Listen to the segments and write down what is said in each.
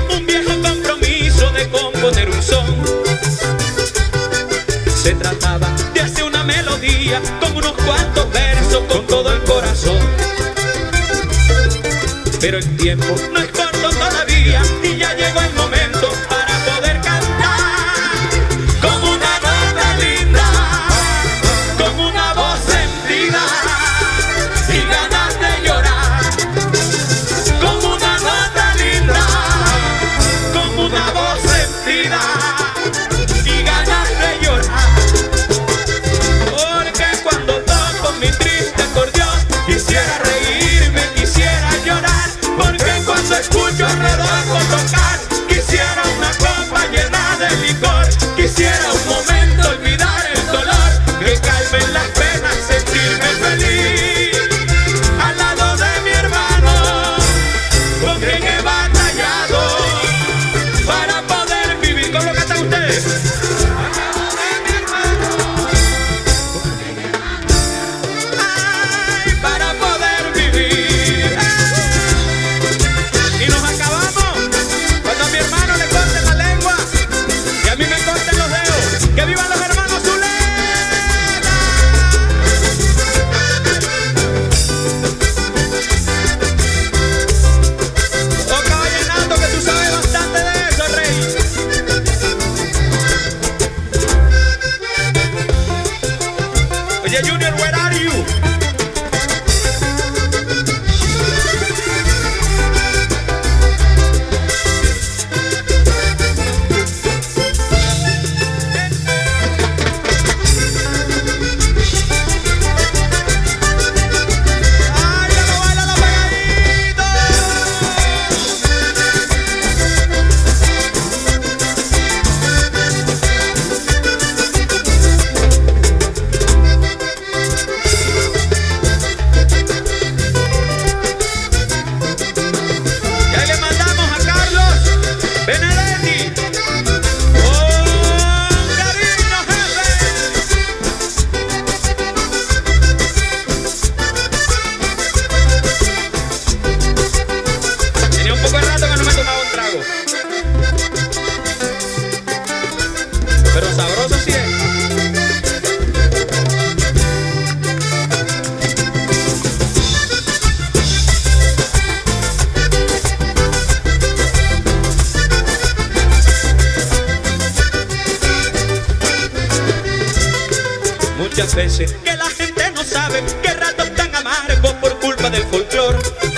un viejo compromiso de componer un son. Se trataba de hacer una melodía con unos cuantos versos con todo el corazón. Pero el tiempo no es corto todavía y ya llegó el momento para poder cantar con una nota linda, con una voz sentida y ganas de llorar. Con una nota linda, con una voz sentida y ganas de llorar. Porque cuando toco mi triste acordeón quisiera reírme, quisiera llorar. Porque cuando escucho a Rodolfo tocar quisiera una copa llena de licor. Quisiera un momento olvidar el dolor, que calmen las penas, sentirme feliz al lado de mi hermano, con quien he batallado para poder vivir. ¿Cómo lo cantan ustedes? Al lado de mi hermano, ay, para poder vivir. Y nos acabamos cuando a mi hermano le corten la lengua y a mí me corten los dedos. ¡Que vivan los hermanos Zuleta! Toca vallenato, que tú sabes bastante de eso, rey. Oye, Junior, where are you? ¡Báilalo, báilalo pegadito! Y ahí le mandamos a Carlos Benedetti con cariño, jefe. Tenía un poco de rato que no me tomaba un trago, pero sabroso sí es. Muchas veces que la gente no sabe qué ratos tan amargos por culpa del folclor.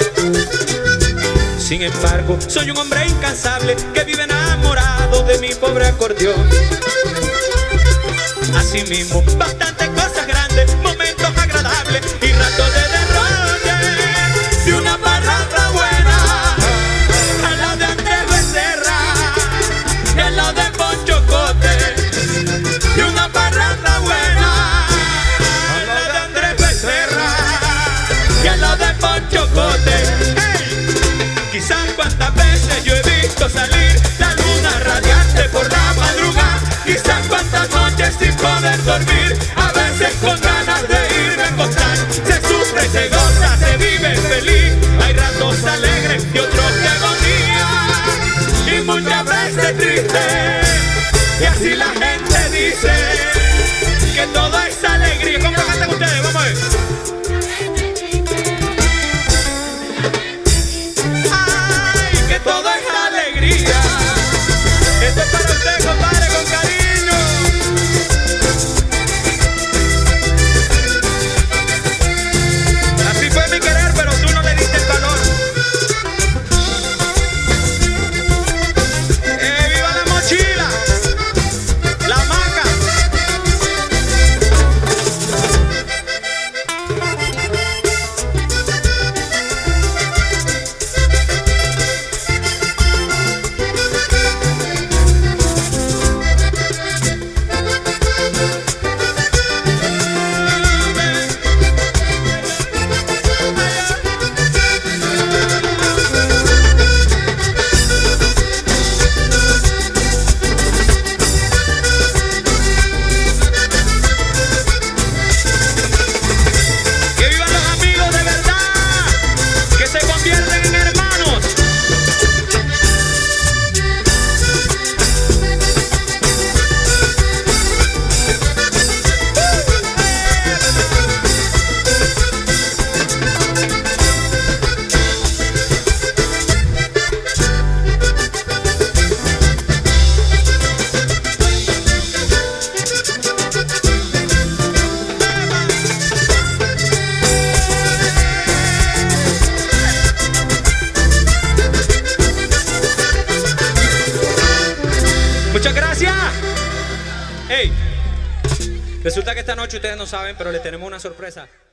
Sin embargo, soy un hombre incansable que vive enamorado de mi pobre acordeón. Asimismo, bastantes cosas grandes, momentos agradables y ratos de derroche de una parranda buena, al lado de Andrés Becerra y al lado de Poncho Cote. De una parranda buena, al lado de Andrés Becerra y al lado de Poncho Cote. ¡Hey! Quizás cuántas veces yo he visto salir la luna radiante por la madrugada. Quizás cuántas noches sin poder dormir, a veces con ganas de irme a acostar. Se sufre, se goza, se vive feliz. Hay ratos alegres y otros de agonía, y muchas veces tristes. Y así la gente dice que todo es alegría. ¿Cómo lo cantan ustedes? Vamos a ver. Ay, que todo es alegría. Esto es para usted, compadre, con cariño. Así fue mi querer, pero tú no le diste el valor. ¡Viva la mochila! ¡La maca! Muchas gracias. Hey, resulta que esta noche ustedes no saben, pero les tenemos una sorpresa.